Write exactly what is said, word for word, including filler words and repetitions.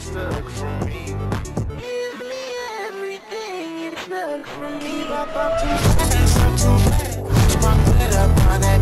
took from me. Give me everything you took from me. Pop up too fast, I'm too bad. Push my foot up on that